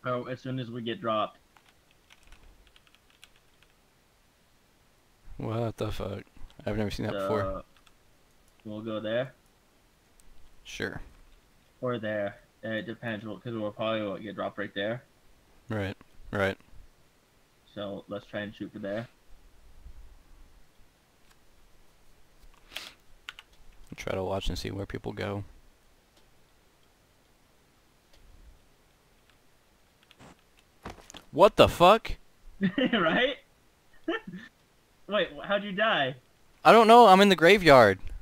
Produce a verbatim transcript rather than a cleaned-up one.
Oh, as soon as we get dropped. What the fuck? I've never seen that So, before. we'll go there Sure. or there. It depends, because we'll probably get dropped right there. Right. Right. So let's try and shoot for there. Try to watch and see where people go. What the fuck? Right? Wait, how'd you die? I don't know. I'm in the graveyard.